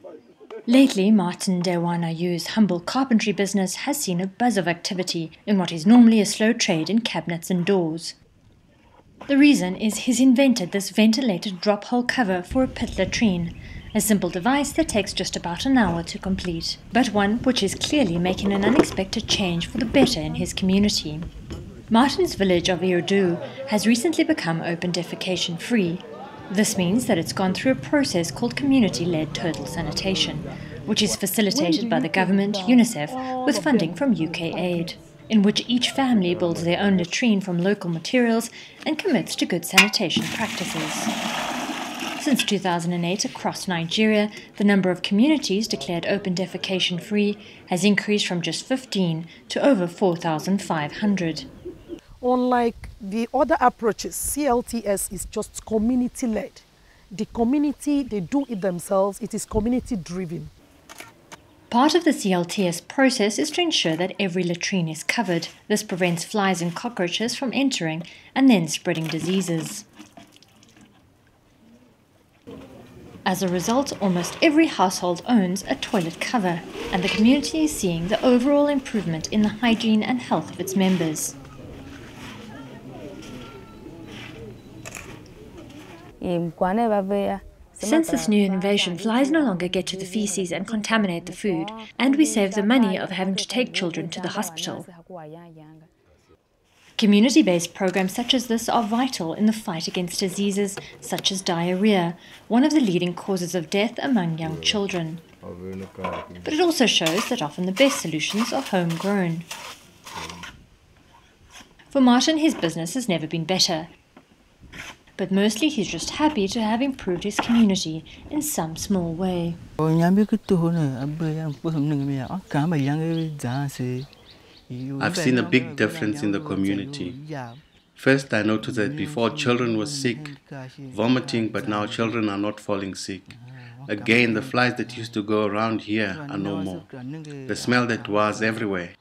Lately, Martin Dewanayu's humble carpentry business has seen a buzz of activity in what is normally a slow trade in cabinets and doors. The reason is he's invented this ventilated drop-hole cover for a pit latrine, a simple device that takes just about an hour to complete, but one which is clearly making an unexpected change for the better in his community. Martin's village of Irdu has recently become open defecation free. This means that it's gone through a process called community-led total sanitation, which is facilitated by the government, UNICEF, with funding from UK Aid, in which each family builds their own latrine from local materials and commits to good sanitation practices. Since 2008, across Nigeria, the number of communities declared open defecation free has increased from just 15 to over 4,500. Unlike the other approaches, CLTS is just community-led. The community, they do it themselves. It is community-driven. Part of the CLTS process is to ensure that every latrine is covered. This prevents flies and cockroaches from entering and then spreading diseases. As a result, almost every household owns a toilet cover, and the community is seeing the overall improvement in the hygiene and health of its members. Since this new innovation, flies no longer get to the feces and contaminate the food, and we save the money of having to take children to the hospital. Community-based programs such as this are vital in the fight against diseases such as diarrhea, one of the leading causes of death among young children. But it also shows that often the best solutions are homegrown. For Martin, his business has never been better. But mostly he's just happy to have improved his community in some small way. I've seen a big difference in the community. First, I noticed that before children were sick, vomiting, but now children are not falling sick. Again, the flies that used to go around here are no more. The smell that was everywhere.